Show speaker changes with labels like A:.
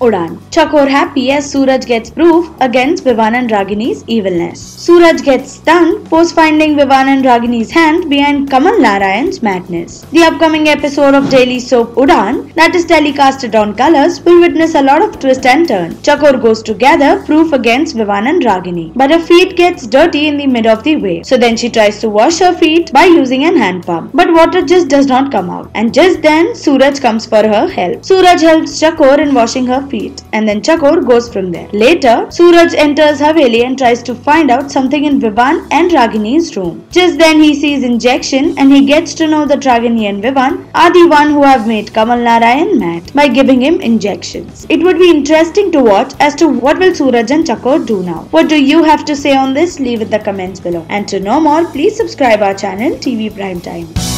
A: Udaan. Chakor happy as Suraj gets proof against Vivan and Ragini's evilness. Suraj gets stunned post finding Vivan and Ragini's hand behind Kamal Narayan's madness. The upcoming episode of daily soap Udaan, that is telecasted on Colors, will witness a lot of twist and turn. Chakor goes to gather proof against Vivan and Ragini, but her feet gets dirty in the mid of the way. So then she tries to wash her feet by using an hand pump, but water just does not come out. And just then Suraj comes for her help. Suraj helps Chakor in washing her feet, and then Chakor goes from there. Later, Suraj enters Haveli and tries to find out something in Vivan and Ragini's room. Just then he sees injection and he gets to know that Ragini and Vivan are the one who have made Kamal Narayan mad by giving him injections. It would be interesting to watch as to what will Suraj and Chakor do now. What do you have to say on this? Leave in the comments below. And to know more, please subscribe our channel TV Prime Time.